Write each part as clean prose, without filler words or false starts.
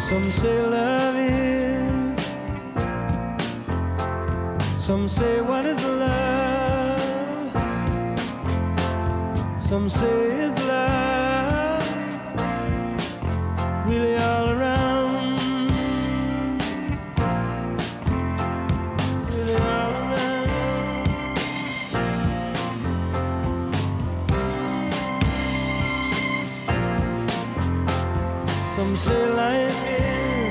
Some say love is, some say what is love, some say is love really all around, really all around. Some say life is,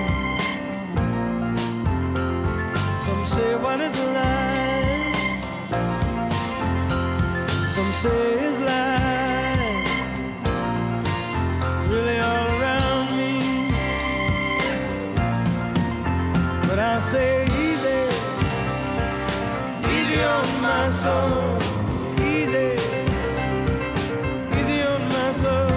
some say what is life, some say is life really all around me. But I say easy, easy on my soul, easy, easy on my soul.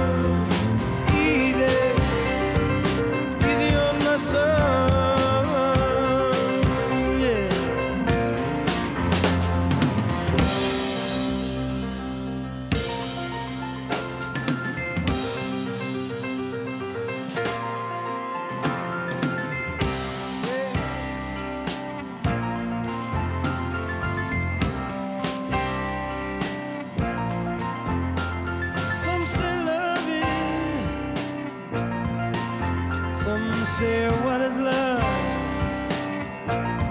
Some say what is love,